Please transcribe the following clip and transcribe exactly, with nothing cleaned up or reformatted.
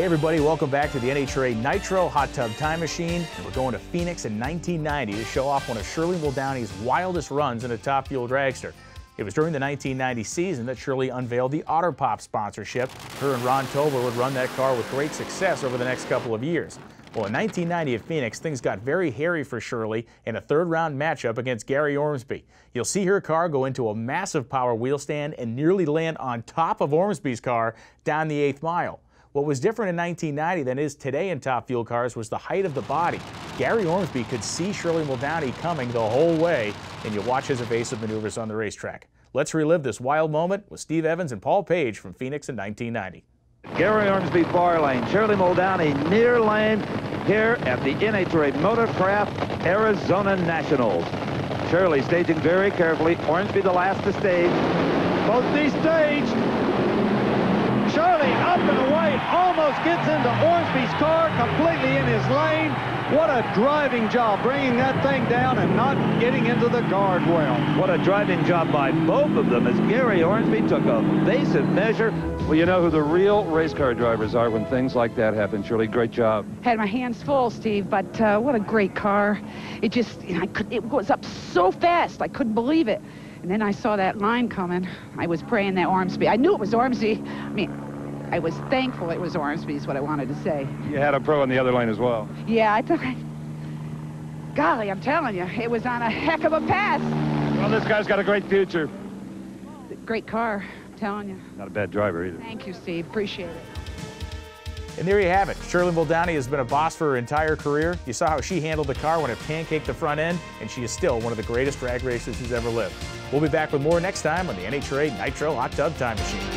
everybody, welcome back to the N H R A Nitro Hot Tub Time Machine. And we're going to Phoenix in nineteen ninety to show off one of Shirley Muldowney's wildest runs in a Top Fuel dragster. It was during the nineteen ninety season that Shirley unveiled the Otter Pop sponsorship. Her and Ron Tobler would run that car with great success over the next couple of years. Well, in nineteen ninety at Phoenix, things got very hairy for Shirley in a third-round matchup against Gary Ormsby. You'll see her car go into a massive power wheel stand and nearly land on top of Ormsby's car down the eighth mile. What was different in nineteen ninety than is today in Top Fuel cars was the height of the body. Gary Ormsby could see Shirley Muldowney coming the whole way, and you watch his evasive maneuvers on the racetrack. Let's relive this wild moment with Steve Evans and Paul Page from Phoenix in nineteen ninety. Gary Ormsby far lane, Shirley Muldowney near lane here at the N H R A Motorcraft Arizona Nationals. Shirley staging very carefully, Ormsby the last to stage. Both destaged. Shirley up and away, almost gets into Ormsby's car, completely in his lane. What a driving job, bringing that thing down and not getting into the guardrail. What a driving job by both of them as Gary Ormsby took a evasive measure. Well, you know who the real race car drivers are when things like that happen. Shirley, great job. Had my hands full, Steve, but uh, what a great car. It just, you know, I could, it was up so fast, I couldn't believe it. And then I saw that line coming. I was praying that Ormsby, I knew it was Ormsby. I mean, I was thankful it was Ormsby is what I wanted to say. You had a pro in the other lane as well. Yeah, I thought, golly, I'm telling you, it was on a heck of a pass. Well, this guy's got a great future. Great car, I'm telling you. Not a bad driver either. Thank you, Steve, appreciate it. And there you have it. Shirley Muldowney has been a boss for her entire career. You saw how she handled the car when it pancaked the front end, and she is still one of the greatest drag racers who's ever lived. We'll be back with more next time on the N H R A Nitro Hot Tub Time Machine.